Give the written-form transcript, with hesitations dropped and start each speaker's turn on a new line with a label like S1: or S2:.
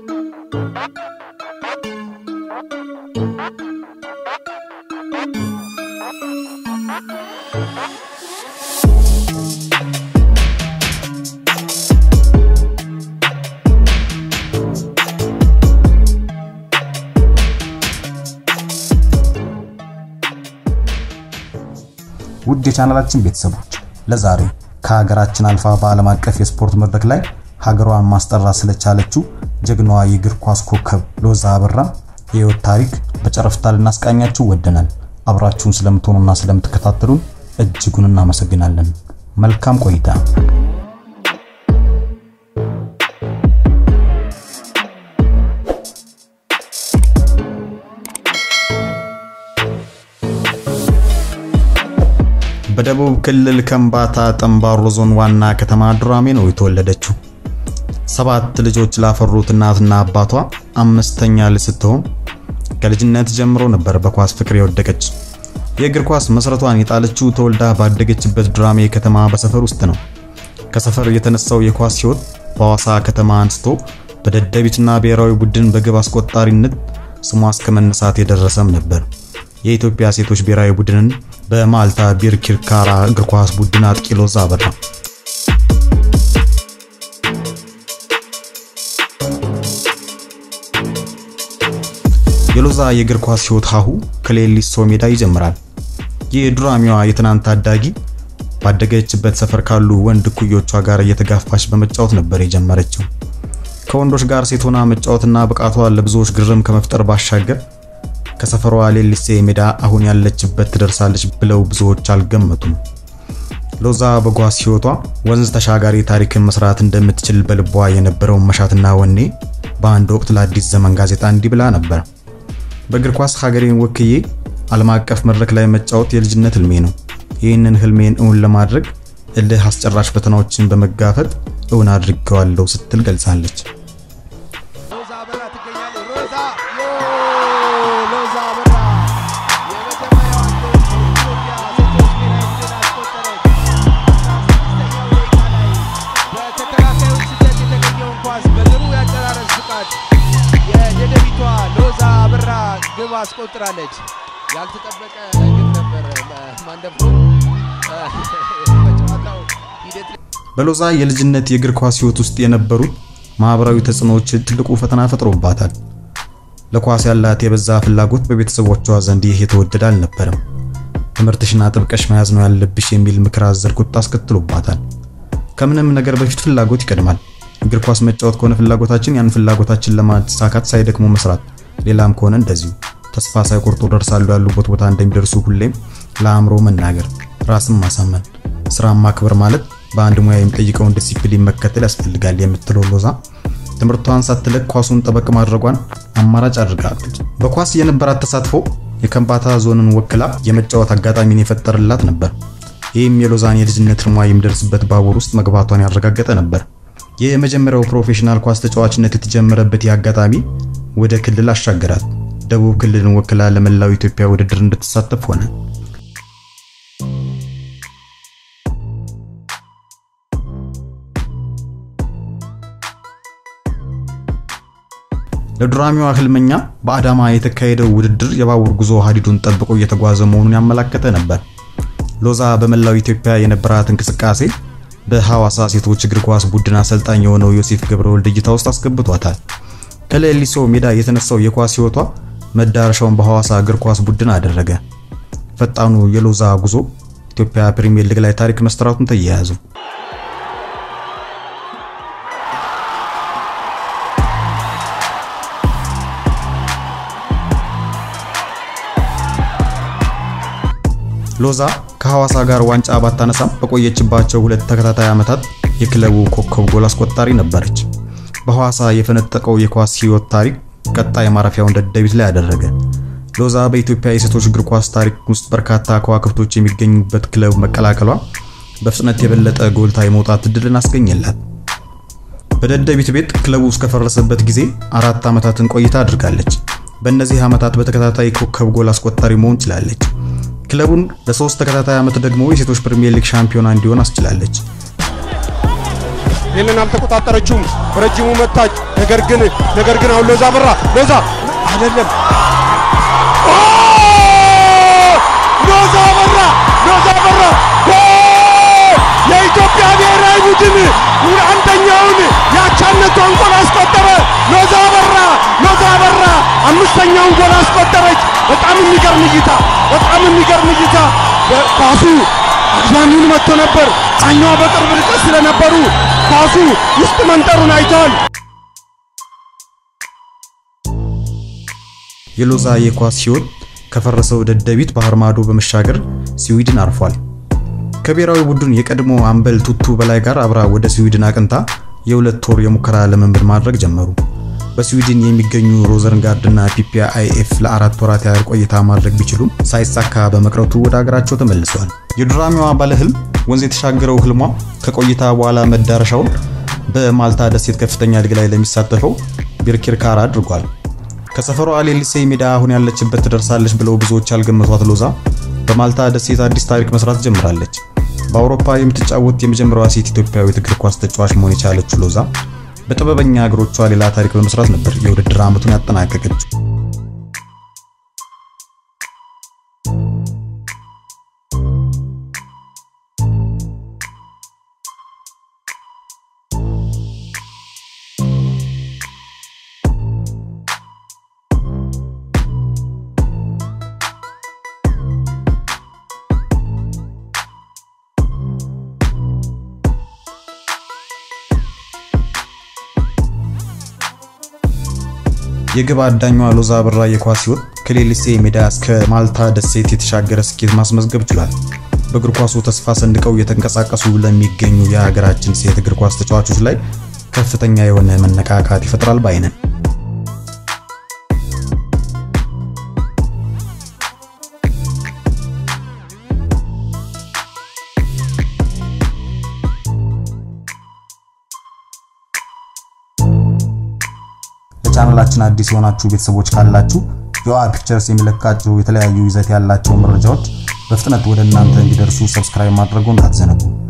S1: ውድ የቻናላችን ቤተሰቦች ለዛሬ ከሀገራችን አልፋ በዓለም አቀፍ የስፖርት መድረክ ላይ ሀገሯን ማስጠራት ስለቻለችው ጀግናዋ የእግር ኳስ ኮከብ ሎዛ አበራ የህይወት ታሪክ በጨረፍታ ልናስቃኛችሁ ወደናል። አብራችሁን ስለምትሆኑና ስለምትከታተሉን እጅጉን እናመሰግናለን። መልካም ቆይታ። በደቡብ ክልል ከምባታ ጠምባሮ ዞን ዋና ከተማ ዱራሜ ነው የተወለደችው። 7 ልጆች ላፈሩት እናትና አባቷ አምስተኛ ልጅ ስትሆን ከልጅነት ጀምሮ ነበር በኳስ ፍቅር የወደቀች። የእግር ኳስ መሰረቷን የጣለችው ተወልዳ ባደገችበት ዱራሜ ከተማ በሰፈር ውስጥ ነው። ከሰፈር የተነሳው የኳስ ህይወት በሐዋሳ ከተማ አንስቶ በደደቢትና ብሔራዊ ቡድን በግብ አስቆጣሪነት ስሟ እስከመነሳት የደረሰም ነበር። የኢትዮጵያ ሴቶች ብሔራዊ ቡድንን በማልታ ቢርኪርካራ እግር ኳስ ቡድን አጥቂ ሎዛ አበራ የሎዛ የእግር ኳስ ህይወት ሀሁ ከሌሊሶ ሜዳ ይጀምራል። የዱራሜዋ የትናንት ታዳጊ ባደገችበት ሰፈር ካሉ ወንድ ኩዮቿ ጋር እየተጋፋች በመጫወት ነበር የጀመረችው። ከወንዶች ጋር ሴት ሆና መጫወትና ብቃቷ ለብዙዎች ግርም ከመፍጠር ባሻገር ከሰፈሯ ሌሊሴ ሜዳ አሁን ያለችበት ትደርሳለች ብለው ብዙዎች አልገመቱም። ሎዛ በጓስ ህይወቷ ወንዝ ተሻጋሪ ታሪክን መስራት እንደምትችል በልቧ የነበረው መሻትና ወኔ በአንድ ወቅት ለአዲስ ዘመን ጋዜጣ እንዲህ ብላ ነበር። በእግር ኳስ ሀገሬን ወክዬ ዓለም አቀፍ መድረክ ላይ መጫወት የልጅነት ህልሜ ነው። ይህንን ህልሜን እውን ለማድረግ እልህ አስጨራሽ ፈተናዎችን በመጋፈጥ እውን አድርጌዋለሁ ስትል ገልጻለች።
S2: አስቆጥራለች ያልተጠበቀ ግብ ነበር ማንደፍሮ በጨዋታው ሂደት
S1: በሎዛ የልጅነት የእግር ኳስ ህይወት ውስጥ የነበሩት ማህበራዊ ተጽዕኖዎች ትልቁ ፈተና ፈጥሮባታል። ለኳስ ያላት የበዛ ፍላጎት በቤተሰቦቿ ዘንድ ይሄ ተወደደ አልነበረም። ትምህርትሽና ጥብቀሽ መያዝ ነው ያለብሽ የሚል ምክር አዘል ቁጣ አስከትሎባታል። ከምንም ነገር በፊት ፍላጎት ይቀድማል። እግር ኳስ መጫወት ከሆነ ፍላጎታችን ያን ፍላጎታችን ለማሳካት ሳይደክሙ መስራት፣ ሌላም ከሆነ እንደዚሁ ተስፋ ሳይቆርጡ ደርሳሉ ያሉበት ቦታ እንደሚደርሱ ሁሌም ለአእምሮ መናገር፣ ራስን ማሳመን፣ ስራን ማክበር ማለት በአንድ ሙያ የሚጠይቀውን ዲሲፕሊን መከተል ያስፈልጋል የምትለው ሎዛ ትምህርቷን ሳትለቅ ኳሱን ጠበቅ ማድረጓን አማራጭ አድርጋለች። በኳስ የነበራት ተሳትፎ የከምባታ ዞንን ወክላ የመጫወት አጋጣሚን የፈጠረላት ነበር። ይህም የሎዛን የልጅነት ህልሟ የሚደርስበት ባቡር ውስጥ መግባቷን ያረጋገጠ ነበር። የመጀመሪያው ፕሮፌሽናል ኳስ ተጫዋችነት የተጀመረበት ያጋጣሚ ወደ ክልል አሻገራት። ደቡብ ክልልን ወክላ ለመላው ኢትዮጵያ ውድድር እንድትሳተፍ ሆነ። ለዱራሜዋ ህልመኛ በአዳማ የተካሄደው ውድድር የባቡር ጉዞ ሀዲዱን ጠብቆ እየተጓዘ መሆኑን ያመለከተ ነበር። ሎዛ በመላው ኢትዮጵያ የነበራት እንቅስቃሴ በሐዋሳ ሴቶች እግር ኳስ ቡድን አሰልጣኝ የሆነው ዮሴፍ ገብረወልድ እይታ ውስጥ አስገብቷታል። ከሌሊሶ ሜዳ የተነሳው የኳስ ህይወቷ መዳረሻውን በሐዋሳ እግር ኳስ ቡድን አደረገ። ፈጣኑ የሎዛ ጉዞ ኢትዮጵያ ፕሪሚየር ሊግ ላይ ታሪክ መስራቱን ተያያዙ። ሎዛ ከሐዋሳ ጋር ዋንጫ ባታነሳም በቆየችባቸው 2 ተከታታይ ዓመታት የክለቡ ኮከብ ጎል አስቆጣሪ ነበረች። በሐዋሳ የፈነጠቀው የኳስ ህይወት ታሪክ ቀጣይ ማረፊያውን ደደቢት ላይ ያደረገ። ሎዛ በኢትዮጵያ የሴቶች እግር ኳስ ታሪክ ውስጥ በርካታ ከዋክብቶች የሚገኙበት ክለብ መቀላቀሏ በፍጥነት የበለጠ ጎልታ የመውጣት እድልን አስገኘላት። በደደቢት ቤት ክለቡ እስከፈረሰበት ጊዜ 4 ዓመታትን ቆይታ አድርጋለች። በእነዚህ ዓመታት በተከታታይ ኮከብ ጎል አስቆጣሪ መሆን ችላለች። ክለቡን ለ3 ተከታታይ ዓመት ደግሞ የሴቶች ፕሪሚየር ሊግ ሻምፒዮና እንዲሆን አስችላለች።
S3: ይሄንን አልተቆጣጠረችውም ረጅሙ መታች ነገር ግን አሁን ሎዛ አበራ ሎዛ አይደለም ሎዛ አበራ የኢትዮጵያ ብሔራዊ ቡድን አንደኛውን ያቻነቷን ጎል አስቆጠረ ሎዛ አበራ አምስተኛውን ጎል አስቆጠረች በጣም የሚገርም እይታ ኳሱ አግዛሚውን መጥቶ ነበር ጫኛዋ በቅርብ ርቀት ስለነበሩ ኳሱ ውስጥ መንጠሩን አይተዋል
S1: የሎዛ የኳስ ህይወት ከፈረሰው ደደቢት ባህር ማዶ በመሻገር ስዊድን አርፏል ከብሔራዊ ቡድን የቀድሞ አምበል ቱቱ በላይ ጋር አብራ ወደ ስዊድን አቅንታ የሁለት ወር የሙከራ ልምምድ ማድረግ ጀመሩ በስዊድን የሚገኙ ሮዘንጋርድና ፒፒያ አይኤፍ ለአራት ወራት ያህል ቆይታ ማድረግ ቢችሉም ሳይሳካ በመቅረቱ ወደ ሀገራቸው ተመልሰዋል የዱራሚዋ ባለህልም ወንዝ የተሻገረው ህልሟ ከቆይታ በኋላ መዳረሻው በማልታ ደሴት ከፍተኛ ሊግ ላይ ለሚሳተፈው ቢርኪርካራ አድርጓል ከሰፈሯ ሌሊሴ ሜዳ አሁን ያለችበት ትደርሳለች ብለው ብዙዎች ያልገመቷት ሎዛ በማልታ ደሴት አዲስ ታሪክ መስራት ጀምራለች በአውሮፓ የምትጫወት የመጀመሪያዋ ሴት ኢትዮጵያዊት እግር ኳስ ተጫዋች መሆን የቻለችው ሎዛ በጥበበኛ እግሮቿ ሌላ ታሪክ በመስራት ነበር የውድድር ዓመቱን ያጠናቀቀችው የግብ አዳኛዋ ሎዛ አበራ የኳስ ህይወት ከሌሊሴ ሜዳ እስከ ማልታ ደሴት የተሻገረ ስኬት ማስመዝገብ ችሏል በእግር ኳሱ ተስፋ ሰንቀው የተንቀሳቀሱ ለሚገኙ የሀገራችን ሴት እግር ኳስ ተጫዋቾች ላይ ከፍተኛ የሆነ መነቃቃት ይፈጥራል ባይነን ቻናላችን አዲስ የሆናችሁ ቤተሰቦች ካላችሁ የዋ ፒክቸርስ የሚለቃቸው የተለያዩ ይዘት ያላቸው መረጃዎች በፍጥነት ወደ እናንተ እንዲደርሱ ሰብስክራይብ ማድረጉን አትዘነጉ